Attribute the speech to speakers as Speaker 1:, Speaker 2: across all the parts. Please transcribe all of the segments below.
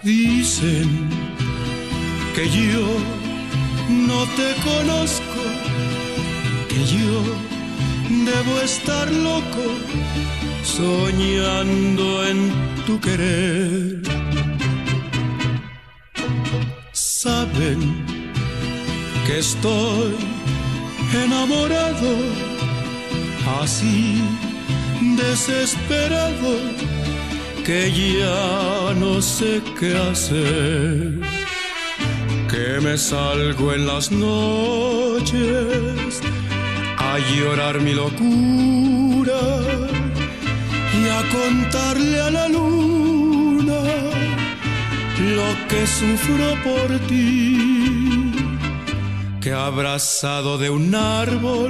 Speaker 1: Dicen que yo no te conozco, que yo debo estar loco soñando en tu querer. Saben que estoy enamorado, así desesperado, que ya no sé qué hacer, que me salgo en las noches a llorar mi locura y a contarle a la luna lo que sufro por ti, que abrazado de un árbol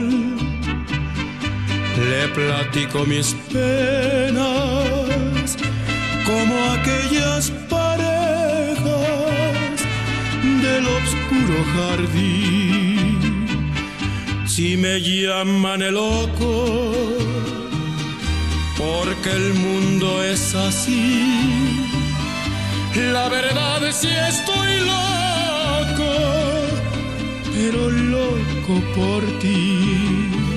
Speaker 1: le platico mis penas, como aquellas parejas del oscuro jardín. Si me llaman el loco, porque el mundo es así, la verdad es que estoy loco, pero loco por ti.